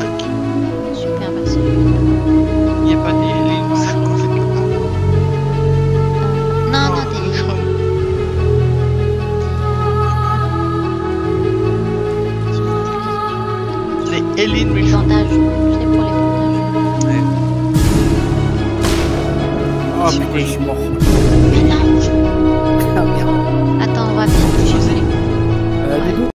Super, merci. Il n'y a pas les montages que vous faites maintenant? Non, Oh, non, les Hélène les bandages. Je l'ai pour les bandages. Ouais. Oh putain, je suis mort. Mais non! Ah merde. Attends, on va vite. José. Désolé.